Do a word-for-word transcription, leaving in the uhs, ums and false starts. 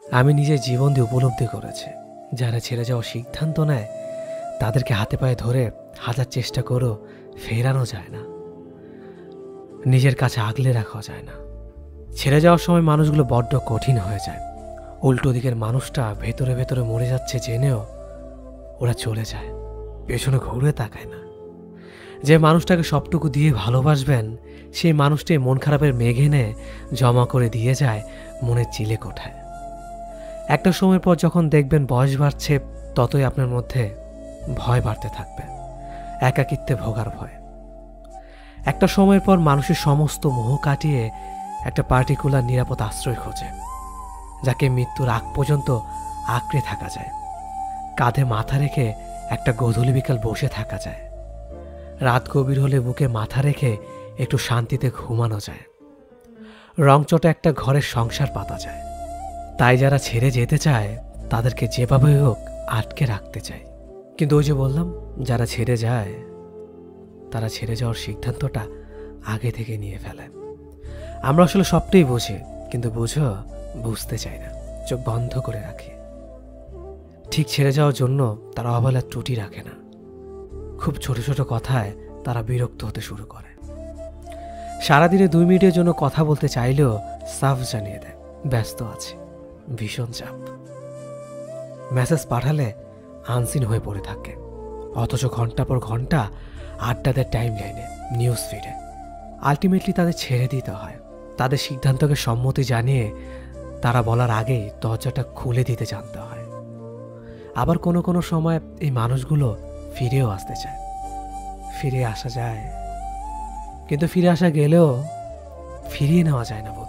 আমি নিজের জীবন দিয়ে উপলব্ধি করেছি, যারা ছেড়ে যাওয়ার সিদ্ধান্ত নেয় তাদেরকে হাতে পায়ে ধরে হাজার চেষ্টা করেও ফেরানো যায় না, নিজের কাছে আগলে রাখা যায় না। ছেড়ে যাওয়ার সময় মানুষগুলো বড্ড কঠিন হয়ে যায়। উল্টো দিকের মানুষটা ভেতরে ভেতরে মরে যাচ্ছে জেনেও ওরা চলে যায়, পেছনে ঘুরে তাকায় না। যে মানুষটাকে সবটুকু দিয়ে ভালোবাসবেন সেই মানুষটাই মন খারাপের মেঘ এনে জমা করে দিয়ে যায় মনের চিলে কোঠায়। একটা সময়ের পর যখন দেখবেন বয়স বাড়ছে, ততই আপনার মধ্যে ভয় বাড়তে থাকবে, একাকিত্বে ভোগার ভয়। একটা সময়ের পর মানুষের সমস্ত মোহ কাটিয়ে একটা পার্টিকুলার নিরাপদ আশ্রয় খোঁজে, যাকে মৃত্যুর আগ পর্যন্ত আঁকড়ে থাকা যায়। কাঁধে মাথা রেখে একটা গোধূলি বিকাল বসে থাকা যায়, রাত গভীর হলে বুকে মাথা রেখে একটু শান্তিতে ঘুমানো যায়, রংচটা একটা ঘরের সংসার পাতা যায়। তাই যারা ছেড়ে যেতে চায় তাদেরকে যেভাবে হোক আটকে রাখতে চায়। কিন্তু ওই যে বললাম, যারা ছেড়ে যায় তারা ছেড়ে যাওয়ার সিদ্ধান্তটা আগে থেকে নিয়ে ফেলে। আমরা আসলে সবটাই বুঝি, কিন্তু বুঝো বুঝতে চাই না, চোখ বন্ধ করে রাখি। ঠিক ছেড়ে যাওয়ার জন্য তারা অবহেলার ত্রুটি রাখে না, খুব ছোট ছোট কথায় তারা বিরক্ত হতে শুরু করে। সারাদিনে দুই মিনিটের জন্য কথা বলতে চাইলেও সাফ জানিয়ে দেয় ব্যস্ত আছে, ভীষণ চাপ। মেসেজ পাঠালে আনসিন হয়ে পড়ে থাকে, অথচ ঘন্টা পর ঘন্টা আড্ডা দেয় টাইম লাইনে, নিউজ ফিডে। আলটিমেটলি তাদের ছেড়ে দিতে হয়। তাদের সিদ্ধান্তকে সম্মতি জানিয়ে তারা বলার আগেই দরজাটা খুলে দিতে জানতে হয়। আবার কোনো কোনো সময় এই মানুষগুলো ফিরেও আসতে চায়, ফিরে আসা যায়, কিন্তু ফিরে আসা গেলেও ফিরিয়ে নেওয়া যায় না।